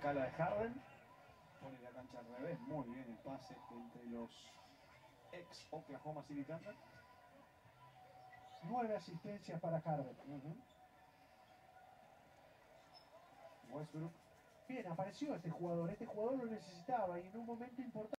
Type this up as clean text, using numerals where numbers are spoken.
Acá la de Harden. Pone la cancha al revés. Muy bien el pase entre los ex Oklahoma City Thunder. 9 asistencias para Harden. Westbrook. Bien, apareció este jugador lo necesitaba y en un momento importante.